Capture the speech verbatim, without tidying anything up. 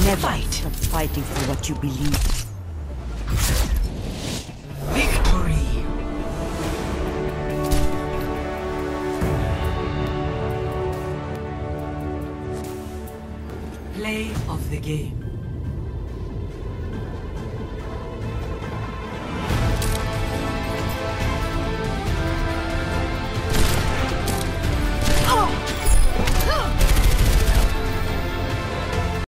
Never Fight. Stop fighting for what you believe. Victory! Play of the game.